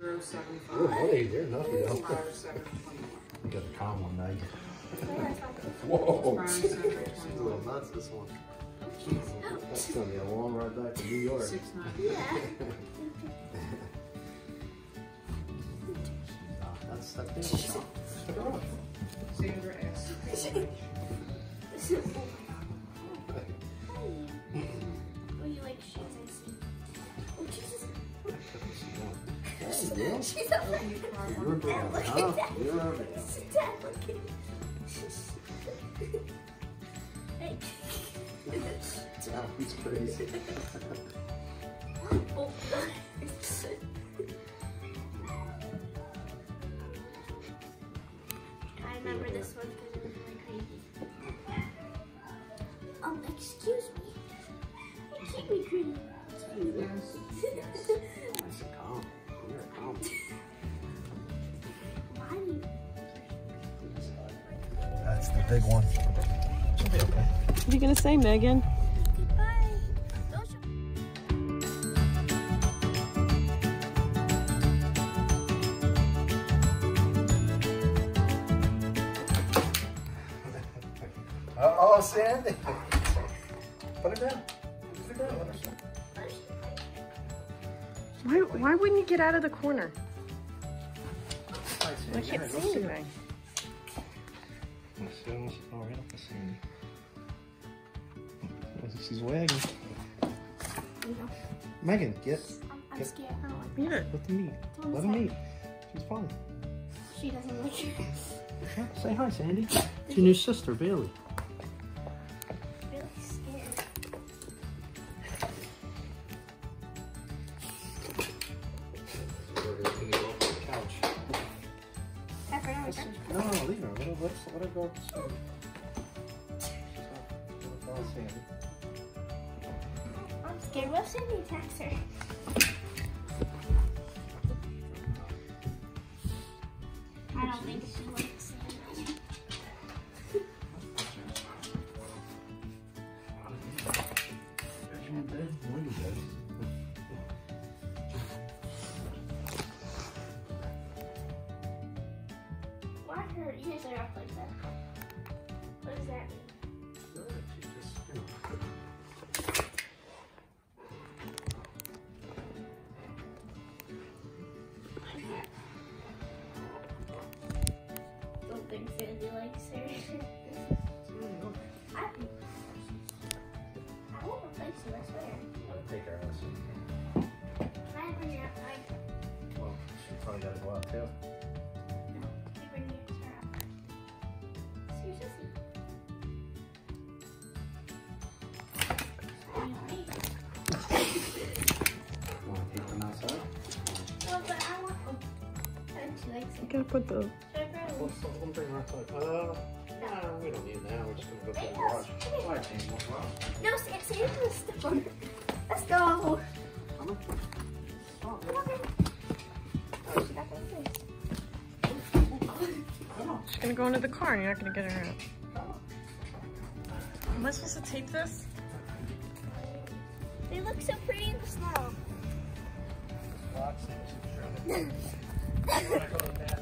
075. Oh, hey, there's nothing else. 721. You got a calm one night. Whoa. She's a little nuts, this one. That's going to be a long ride back to New York. 690. Yeah. That's that thing. Stick around. Sandra S. Oh, you like shoes, I see. Oh, Jesus. Yeah. She's up there. You're big, huh? You're over there. Dad, look at Hey. Wow, he's crazy. Oh. I remember this one because it was really crazy. Excuse me. Keep me crazy. Yes. Nice and calm. You're calm. Why? That's the big one. She'll be okay. What are you gonna say, Megan? Goodbye. Don't you Oh, Sandy. Put it down. Put it down. Let her sit. Why wouldn't you get out of the corner? Hi, I Sandy. can't Go see sit. anything. Oh, right up to Sandy. She's wagging. Megan, get. I'm Get- scared. I don't like Eat it. Let them eat. Don't Let them say- eat. She's fine. She doesn't like it. Yeah, say hi, Sandy. It's your new sister, Bailey. Really scared. Pepper, now we're done. No, leave her. Let her go. Sandy. I'm scared. What if Sandy attacks her? I don't think she likes Sandy. Why her ears are up like that? What does that mean? Don't think Sandy likes her. I won't replace you, I swear. Take her ass. Can I bring your Well, she probably got to go out too. No, you bring your hair up. Seriously. Want to take them outside? No, but I want them. And she likes You it. gotta put the. Should I bring them? We'll bring her outside. No, we don't need them now. We're just going to go to the garage. All right, James, what's wrong? No, Sandy, let's step on it. Let's go. Come on. Oh, she got them first. She's gonna go into the car and you're not gonna get her out. Am I supposed to tape this? They look so pretty in the snow. Roxy, she's trying to...